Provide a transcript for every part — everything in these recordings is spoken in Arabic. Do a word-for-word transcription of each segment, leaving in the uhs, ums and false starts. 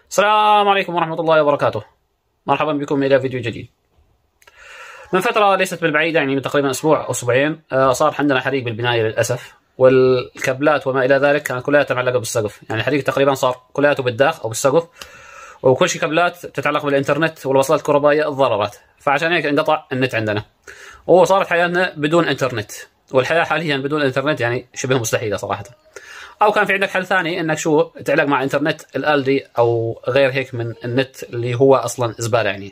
السلام عليكم ورحمة الله وبركاته. مرحبا بكم إلى فيديو جديد. من فترة ليست بالبعيدة، يعني من تقريبا أسبوع أو أسبوعين، صار عندنا حريق بالبناية للأسف، والكابلات وما إلى ذلك كانت كلها معلقة بالسقف. يعني الحريق تقريبا صار كلياته بالداخل أو بالسقف، وكل شيء كابلات تتعلق بالإنترنت والوصلات الكهربائية اتضررت، فعشان هيك انقطع النت عندنا، وصارت حياتنا بدون إنترنت. والحياة حاليا بدون إنترنت يعني شبه مستحيلة صراحة. او كان في عندك حل ثاني، انك شو تعلق مع انترنت الالدي او غير هيك من النت اللي هو اصلا زباله يعني.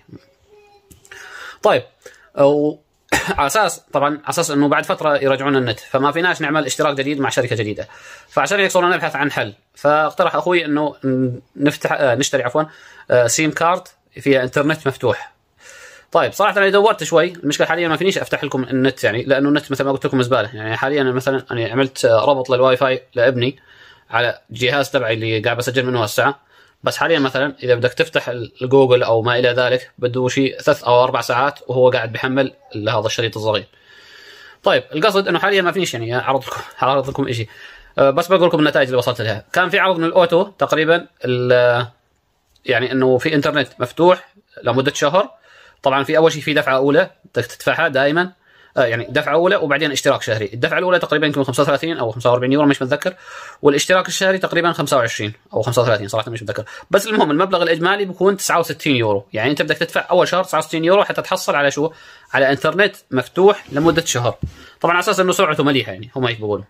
طيب، او على اساس طبعا على اساس انه بعد فتره يرجعون النت، فما فيناش نعمل اشتراك جديد مع شركه جديده، فعشان هيك صرنا نبحث عن حل. فاقترح اخوي انه نفتح نشتري عفوا سيم كارد فيها انترنت مفتوح. طيب صراحه انا دورت شوي، المشكله حاليا ما فينيش افتح لكم النت، يعني لانه النت مثل ما قلت لكم زباله. يعني حاليا مثلا انا عملت ربط للواي فاي لابني على الجهاز تبعي اللي قاعد بسجل منه هالساعه، بس حاليا مثلا اذا بدك تفتح الجوجل او ما الى ذلك بده شيء ثلاث او اربع ساعات وهو قاعد بحمل هذا الشريط الصغير. طيب القصد انه حاليا ما فينيش يعني اعرض لكم اعرض لكم شيء، بس بقول لكم النتائج اللي وصلت لها. كان في عرض من الاوتو تقريبا، يعني انه في انترنت مفتوح لمده شهر. طبعا في اول شيء في دفعه اولى بدك تدفعها دائما، آه يعني دفعه اولى وبعدين اشتراك شهري. الدفعه الاولى تقريبا يمكن خمسة وثلاثين او خمسة وأربعين يورو مش متذكر، والاشتراك الشهري تقريبا خمسة وعشرين او خمسة وثلاثين صراحه مش متذكر. بس المهم المبلغ الاجمالي بيكون تسعة وستين يورو. يعني انت بدك تدفع اول شهر تسعة وستين يورو حتى تحصل على شو؟ على انترنت مفتوح لمده شهر، طبعا على اساس انه سرعته مليحه، يعني هم هيك بيقولوا.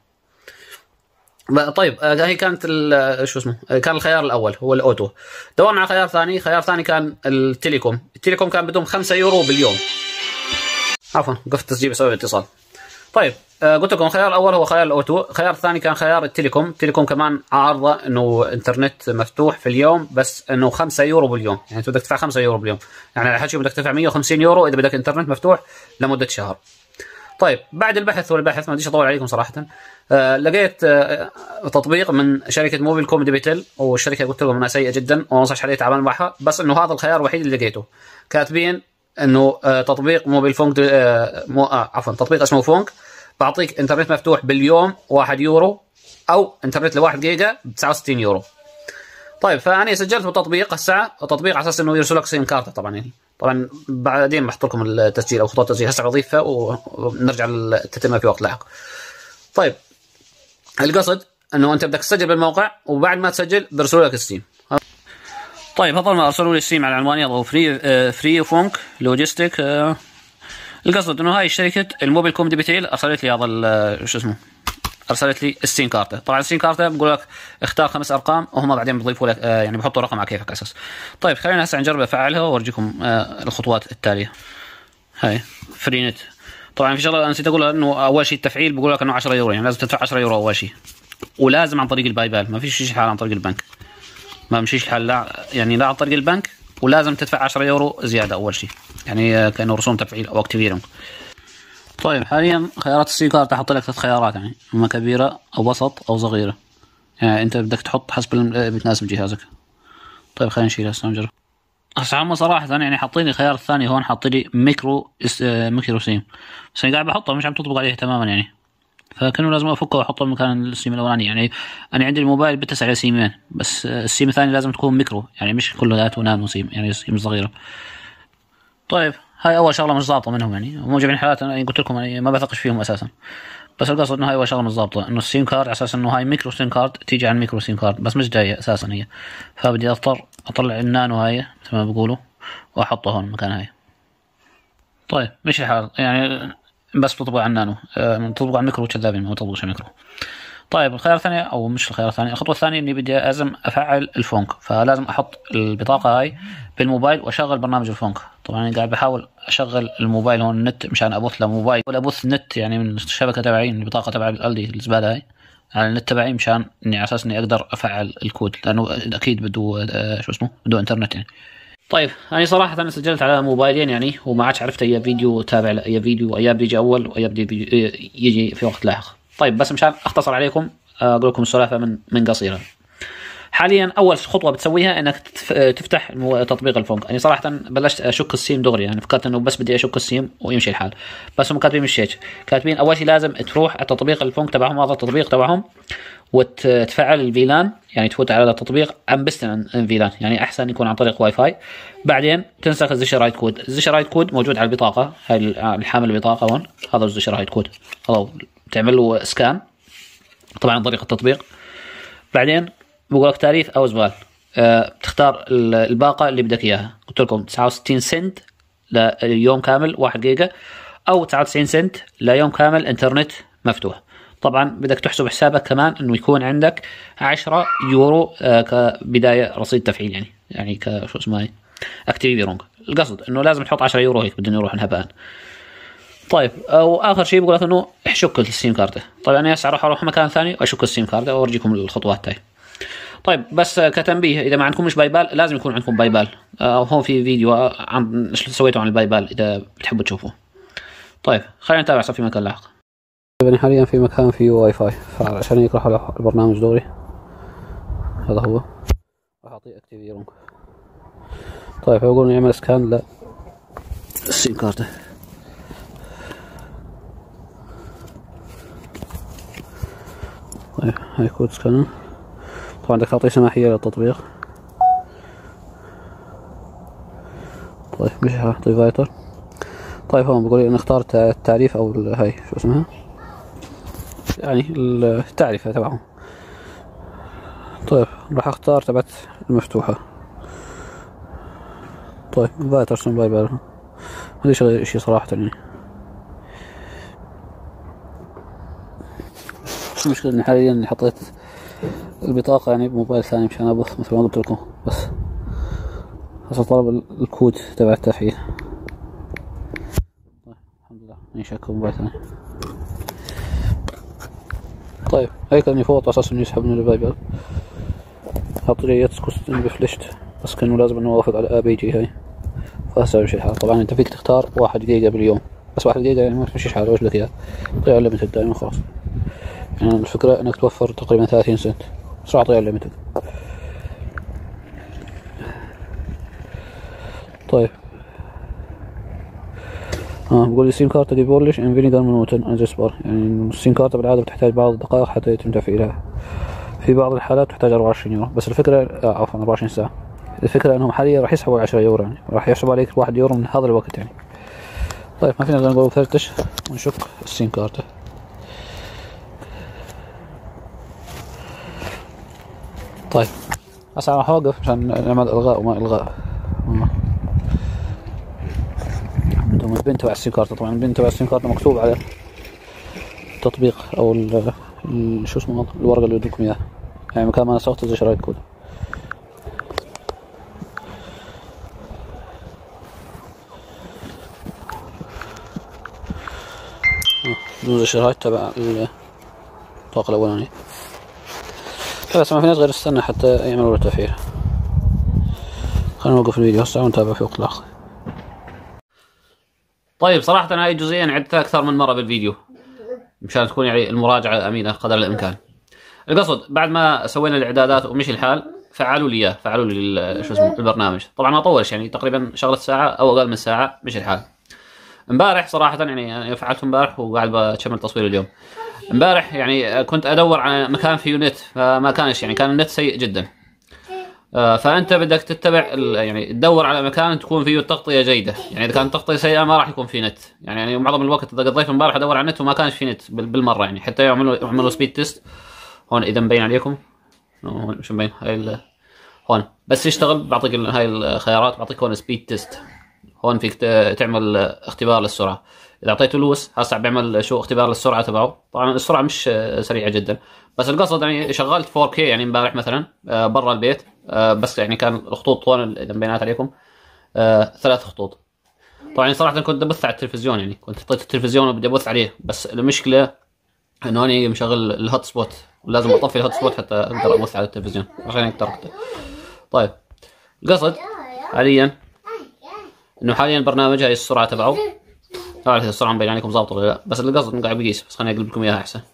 طيب هي كانت شو اسمه كان الخيار الاول هو الاوتو. دورنا على خيار ثاني، خيار ثاني كان التليكوم. التليكوم كان بدهم خمسة يورو باليوم. عفوا وقفت تسجيل بسبب الاتصال. طيب قلت لكم الخيار الاول هو خيار الاوتو، الخيار الثاني كان خيار التليكوم. التليكوم كمان عارضه انه انترنت مفتوح في اليوم، بس انه خمسة يورو باليوم، يعني انت بدك تدفع خمسة يورو باليوم، يعني على حكي بدك تدفع مية وخمسين يورو اذا بدك انترنت مفتوح لمده شهر. طيب بعد البحث والبحث ما بديش اطول عليكم صراحه، آه لقيت آه تطبيق من شركه موبيل كوم ديبيتل، والشركه قلت لهم انها سيئه جدا وما انصحش عليه تعامل معها، بس انه هذا الخيار الوحيد اللي لقيته. كاتبين انه آه تطبيق موبيل فونك آه مو آه عفوا تطبيق اسمه فونك بعطيك انترنت مفتوح باليوم واحد يورو، او انترنت لواحد جيجا ب تسعة وستين يورو. طيب فانا سجلت بالتطبيق هسه، التطبيق على اساس انه يرسل لك سيم كارت طبعا، يعني طبعا بعدين بحط لكم التسجيل او خطوات التسجيل، هسه بضيفها ونرجع للتتمه في وقت لاحق. طيب القصد انه انت بدك تسجل بالموقع، وبعد ما تسجل بيرسلوا لك السيم. طيب هذول ما ارسلوا لي السيم على عنواني هو فري آه فري فونك لوجيستيك. آه القصد انه هاي شركه الموبيل كوم ديبيتيل ارسلت لي هذا شو اسمه ارسلت لي السيم كارته. طبعا السيم كارته بقول لك اختار خمس ارقام وهم بعدين بيضيفوا لك آه يعني بحطوا رقم على كيفك اساس. طيب خلينا هسه نجرب افعلها واورجيكم آه الخطوات التاليه. هاي فري نت. طبعا في شغله نسيت اقولها، انه اول شيء التفعيل بقول لك انه عشرة يورو، يعني لازم تدفع عشرة يورو اول شيء، ولازم عن طريق الباي بال، ما فيش شيء حال عن طريق البنك، ما مشيش الحال لا يعني لا عن طريق البنك، ولازم تدفع عشرة يورو زياده اول شيء، يعني كانه رسوم تفعيل او اكتيفيرنج. طيب حاليا خيارات السيم كارت احط لك ثلاث خيارات، يعني اما كبيره او وسط او صغيره، يعني انت بدك تحط حسب بتناسب جهازك. طيب خلينا نشيل هسه نجرب. هسه هم صراحه يعني حاطين الخيار الثاني هون، حاط لي ميكرو ميكرو سيم، بس انا قاعد بحطه مش عم تطبق عليه تماما، يعني فكانوا لازم افكه واحطه مكان السيم الاولاني. يعني انا عندي الموبايل بتسع على سيمين، بس السيم الثاني لازم تكون ميكرو، يعني مش كلياته نانو سيم، يعني سيم صغيره. طيب هاي اول شغله مش ضابطه منهم، يعني هم جايبين حالات انا قلت لكم يعني ما بثقش فيهم اساسا، بس القصد انه هاي اول شغله مش ضابطه، انه السيم كارد على اساس انه هاي ميكرو سيم كارد تيجي عن ميكرو سيم كارد، بس مش جايه اساسا هي، فبدي اضطر اطلع النانو هاي مثل ما بيقولوا واحطه هون مكان هاي. طيب مش الحال، يعني بس بتطبق على النانو، أه تطبق على الميكرو كذابين، ما تطبقش على الميكرو. طيب الخيار الثاني او مش الخيار الثاني، الخطوه الثانيه اني بدي لازم افعل الفونك، فلازم احط البطاقه هاي بالموبايل واشغل برنامج الفونك. طبعا انا قاعد بحاول اشغل الموبايل هون النت مشان ابث لموبايل ولا ابث النت يعني من الشبكه تبعي، البطاقه تبع الالدي الزباله هاي على النت تبعي، مشان اني على اساس اني اقدر افعل الكود، لانه اكيد بده آه شو اسمه بده انترنت يعني. طيب انا صراحه انا سجلت على موبايلين يعني، وما عادش عرفت اي فيديو تابع لاي فيديو، وايا بيجي اول وايا بدي يجي في وقت لاحق. طيب بس مشان اختصر عليكم اقول لكم السلافه من من قصيره. حاليا اول خطوه بتسويها انك تفتح تطبيق الفونك. انا يعني صراحه بلشت اشك السيم دغري، يعني فكرت انه بس بدي اشك السيم ويمشي الحال، بس هم كاتبين مش هيك، كاتبين اول شيء لازم تروح على تطبيق الفونك تبعهم، هذا التطبيق تبعهم، وتفعل الفيلان، يعني تفوت على التطبيق عن بستن عن فيلان، يعني احسن يكون عن طريق واي فاي. بعدين تنسخ الزشر رايت كود. الزشر رايت كود موجود على البطاقه، هاي الحامل البطاقه هون، هذا الزشر رايت كود، هذا تعمل له سكان طبعا عن طريق التطبيق. بعدين بقول لك تعريف او زبال، أه بتختار الباقه اللي بدك اياها. قلت لكم تسعة وستين سنت ليوم كامل واحد جيجا، او تسعة وتسعين سنت ليوم كامل انترنت مفتوح. طبعا بدك تحسب حسابك كمان انه يكون عندك عشرة يورو آه كبدايه رصيد تفعيل، يعني يعني كشو اسمه اكتيفيرونج. القصد انه لازم تحط عشرة يورو هيك بدنا نروح نهبان. طيب واخر شيء بقول لك انه احشك السيم كارت. طيب انا هسه اروح اروح مكان ثاني واشك السيم كارت واورجيكم الخطوات تاعي. طيب بس كتنبيه، اذا ما عندكمش باي بال لازم يكون عندكم باي بال. آه هون في فيديو عن ايش سويته عن الباي بال اذا بتحبوا تشوفوه. طيب خلينا نتابع صار في مكان لاحق. يعني حاليا في مكان فيه واي فاي، فعشان هيك راح على البرنامج دوري. هذا هو، راح اعطيه اكتيفيرونج. طيب يقول يعمل سكان ل السيم كارت. طيب هاي كود سكان. طبعا بدك تعطيه سماحية للتطبيق. طيب مش راح اعطيه فايتر. طيب هون بقول لي نختار التعريف او هاي شو اسمها، يعني التعريفة تبعهم. طيب راح اختار تبعت المفتوحة. طيب فايتر سم باي بال، ما ادري اشي صراحة يعني. المشكلة اني حاليا اني حطيت البطاقة يعني بموبايل ثاني مشان ابث مثل ما قلت لكم، بس هسه طلب الكود تبع التفعيل. طيب الحمد لله نشكل موبايل ثاني. طيب هيك اني فوت على اساس انه يسحبني البايبل. حط لي يتسكو بفلشت، بس كانه لازم انه اوافق على ابي جي هاي، فهسه بمشي الحال. طبعا انت فيك تختار واحد جيجا باليوم، بس واحد جيجا يعني ما تمشيش حاله، وش لك اياه طيب ليمتد دائما خلاص. يعني الفكرة انك توفر تقريبا ثلاثين سنت، بس راح اعطيها ليمتد. طيب اه بقول لي السيم كارت دي بولش ان فينيجر منوتن انزسبر، يعني السيم كارت بالعادة بتحتاج بعض الدقائق حتى يتم تفعيلها، في بعض الحالات تحتاج أربعة وعشرين يورو. بس الفكرة آه عفوا أربعة وعشرين ساعة. الفكرة انهم حاليا راح يسحبوا عشرة يورو، يعني راح يحسبوا عليك واحد يورو من هذا الوقت يعني. طيب ما فينا نقول فتش ونشك السيم كارت. طيب هسه راح اوقف عشان نعمل الغاء وما الغاء. عندهم البن تبع السيم كارت. طبعا البن تبع السيم كارت مكتوب على التطبيق او ال شو اسمه الورقة اللي بدكم اياها، يعني مكان ما نسخت زي شرايط كود. بدون الشرايط تبع الطاقة الأولانية. بس ما في ناس غير استنى حتى يعملوا له تفعيل. خلينا نوقف الفيديو هسه ونتابع في وقت لاحق. طيب صراحة أنا هاي الجزئية عدتها أكثر من مرة بالفيديو مشان تكون يعني المراجعة أمينة قدر الإمكان. القصد بعد ما سوينا الإعدادات ومشي الحال فعلوا لي إياه، فعلوا لي شو اسمه البرنامج. طبعا ما طولش يعني تقريبا شغلة ساعة أو أقل من ساعة مشي الحال. امبارح صراحة يعني فعلته امبارح وقاعد بكمل تصوير اليوم. امبارح يعني كنت ادور على مكان فيه نت فما كانش، يعني كان النت سيء جدا. فانت بدك تتبع يعني تدور على مكان تكون فيه التغطية جيدة، يعني اذا كانت التغطية سيئة ما راح يكون فيه نت. يعني يعني معظم الوقت اذا قضيت امبارح ادور على النت وما كانش فيه نت بالمرة، يعني حتى يعملوا يعملوا سبيد تيست. هون اذا مبين عليكم هون مش مبين هاي هون بس يشتغل بعطيك هاي الخيارات، بعطيك هون سبيد تيست. هون فيك تعمل اختبار للسرعة. إذا أعطيته لوس هسه بيعمل شو اختبار للسرعة تبعه. طبعا السرعة مش سريعة جدا، بس القصد يعني شغلت فور كي يعني امبارح مثلا برا البيت، بس يعني كان الخطوط هون إذا مبينات عليكم ثلاث خطوط. طبعا صراحة كنت أبث على التلفزيون، يعني كنت حطيت التلفزيون وبدي أبث عليه، بس المشكلة إنه هون مشغل الهوت سبوت ولازم أطفي الهوت سبوت حتى أقدر أبث على التلفزيون عشان هيك تركته. طيب القصد حاليا انه حاليا البرنامج هاي السرعه تبعه، ما بعرف اذا السرعه مبين عليكم ظابطه ولا لا، بس القصد انه قاعد بقيس. بس خليني اقلب لكم اياها احسن.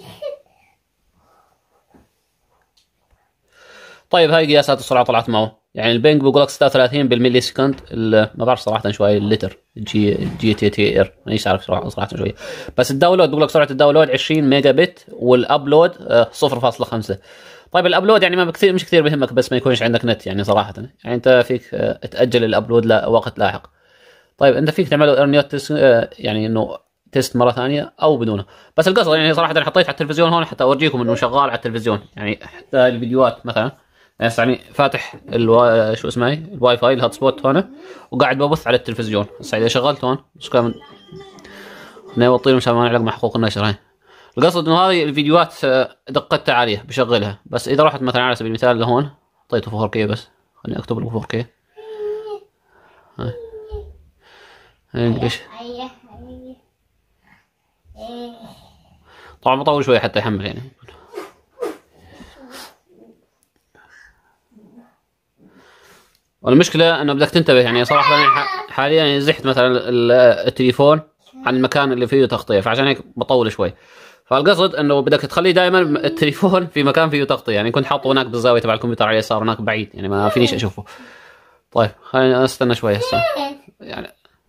طيب هاي قياسات السرعه طلعت معه. يعني البنج بيقول لك ستة وثلاثين بالملي سكند، ما بعرف صراحه شوي اللتر جي جي تي تي ار مانيش عارف صراحه شويه. بس الداونلود بيقول لك سرعه الداونلود عشرين ميجا بت، والابلود صفر فاصلة خمسة. طيب الابلود يعني ما كثير مش كثير بهمك، بس ما يكونش عندك نت يعني صراحه، يعني انت فيك تاجل الابلود لوقت لاحق. طيب انت فيك تعمل ارنيوت تيست، يعني انه تيست مره ثانيه او بدونه. بس القصد يعني صراحه انا حطيت على التلفزيون هون حتى اورجيكم انه شغال على التلفزيون، يعني حتى الفيديوهات مثلا يعني فاتح الوا... شو اسمه الواي فاي الهوت سبوت هون، وقاعد ببث على التلفزيون. هسه اذا شغلت هون مش كان نوطيله مشان ما نعلق مع حقوق النشر. هاي القصد انه هذه الفيديوهات دقتها عاليه بشغلها. بس اذا رحت مثلا على سبيل المثال لهون حطيته فور كيه، بس خليني اكتب له فور كيه. هاي انجلش طبعا بطول شوي حتى يحمل يعني. والمشكله انه بدك تنتبه يعني صراحه أنا حاليا زحت مثلا التليفون عن المكان اللي فيه تغطيه، فعشان هيك بطول شوي. فالقصد انه بدك تخلي دائما التليفون في مكان فيه تغطيه، يعني كنت حاطه هناك بالزاويه تبع الكمبيوتر على اليسار هناك بعيد، يعني ما فينيش اشوفه. طيب خلينا نستنى شوي هسه. يعني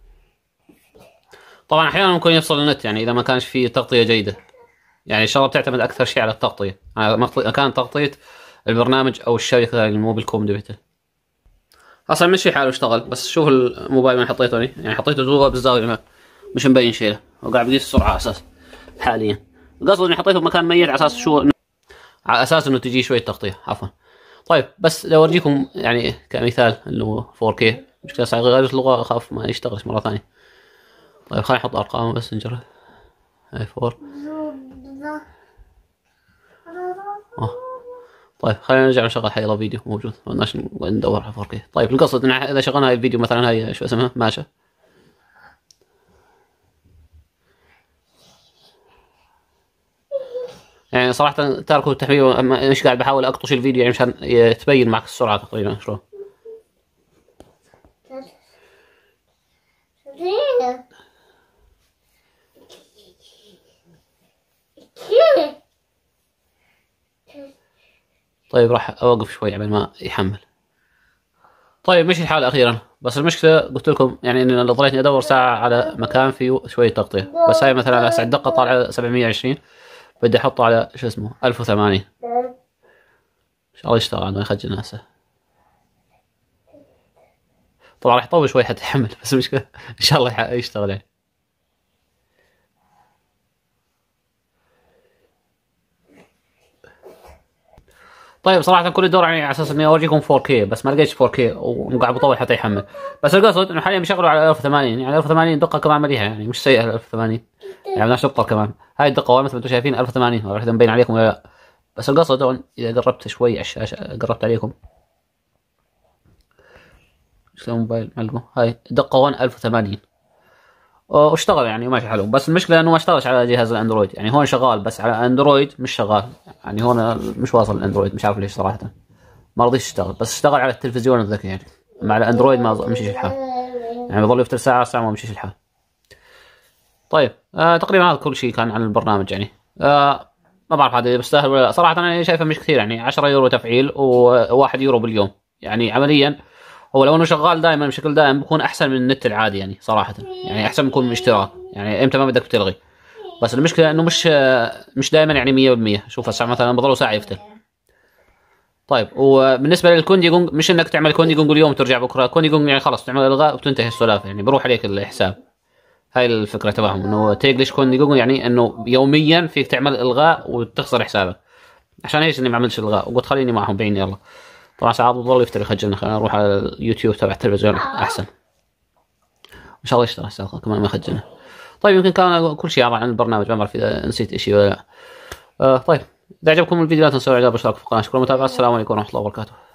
طبعا احيانا ممكن يفصل النت يعني اذا ما كانش فيه تغطيه جيده، يعني الشغله بتعتمد اكثر شيء على التغطيه، على مكان تغطيه البرنامج او الشبكه اللي مو بالكمبيوتر. اصلا مشي حاله اشتغل، بس شوف الموبايل وين حطيته هني، يعني حطيته جوا بالزاويه مش مبين شيء، وقاعد بقيس السرعه على اساس حاليا. القصد اني حطيته بمكان ميت على اساس شو، على اساس انه تجي شويه تغطيه عفوا. طيب بس لو اورجيكم يعني كمثال انه فور كيه، مشكله صار غيرت اللغه اخاف ما يشتغلش مره ثانيه. طيب خلينا نحط ارقام بس نجرب. هاي فور. أوه. طيب خلينا نرجع نشغل حيلا فيديو موجود، ما ندور على فور كيه. طيب القصد ان اذا شغلنا هاي الفيديو مثلا، هاي شو اسمها ماشي، يعني صراحة تاركوا التحميل، مش قاعد بحاول اقطش الفيديو يعني مشان تبين معك السرعة تقريبا شلون. طيب راح اوقف شوي قبل ما يحمل. طيب مشي الحال اخيرا، بس المشكلة قلت لكم يعني ان لو ضليتني ادور ساعة على مكان فيه شوية تغطية، بس هاي مثلا على ساعة دقة طالعة سبعمية وعشرين، بدي احطه على شو اسمه ألف وثمانين ان شاء الله يشتغل عنده يخجل هسه. طبعا راح يطول شوي حتى يحمل، بس المشكلة ان شاء الله يشتغل يعني. طيب صراحة كل الدور يعني على اساس اني اورجيكم فور كيه، بس ما لقيتش فور كيه وقاعد بطول حتى يحمل. بس القصد انه حاليا بشغله على ألف وثمانين، يعني ألف وثمانين دقة كمان مليحة، يعني مش سيئة ألف وثمانين، يعني بدناش نبطل كمان. هاي الدقة مثل ما انتم شايفين ألف وثمانين، ما بعرف مبين عليكم ولا لا. بس القصد هون اذا قربت شوي على الشاشة، قربت عليكم شلون موبايل معلقه، هاي الدقة هون ألف وثمانين واشتغل يعني ماشي حلو. بس المشكلة انه ما اشتغلش على جهاز الاندرويد، يعني هون شغال بس على اندرويد مش شغال، يعني هون مش واصل الاندرويد مش عارف ليش صراحة، ما رضيش يشتغل. بس اشتغل على التلفزيون الذكي يعني، مع الاندرويد ما مشيش الحال، يعني بضل يفتر ساعة ساعة ما مشيش الحال. طيب آه تقريبا هذا كل شيء كان عن البرنامج يعني. آه ما بعرف هذا بيستاهل ولا لا صراحة، انا شايفه مش كثير يعني، عشرة يورو تفعيل وواحد يورو باليوم، يعني عمليا هو لو انه شغال دائما بشكل دائم بكون احسن من النت العادي يعني صراحة، يعني احسن بكون من اشتراك، يعني امتى ما بدك بتلغي. بس المشكلة انه مش مش دائما يعني مية بالمية. شوف هسه مثلا بضلوا ساعة يفتل. طيب وبالنسبه للكوندي جونج، مش انك تعمل كوندي جونج اليوم وترجع بكره، كوندي جونج يعني خلص تعمل الغاء وتنتهي السلافه، يعني بروح عليك الحساب. هاي الفكره تبعهم انه تيجلش كوندي جونج، يعني انه يوميا فيك تعمل الغاء وتخسر حسابك. عشان هيك اني ما عملتش الغاء وقلت خليني معهم بعيني يلا. طبعا ساعات بضل يفتر يخجلنا، خلينا نروح على اليوتيوب تبع التلفزيون احسن ان شاء الله يشتغل الساعه كمان ما يخجلنا. طيب يمكن كان كل شيء عن البرنامج، ما بعرف اذا نسيت شيء ولا لا. آه طيب اذا عجبكم الفيديو لا تنسوا الاعجاب والاشتراك في القناه. شكرا للمتابعه، السلام عليكم ورحمه الله وبركاته.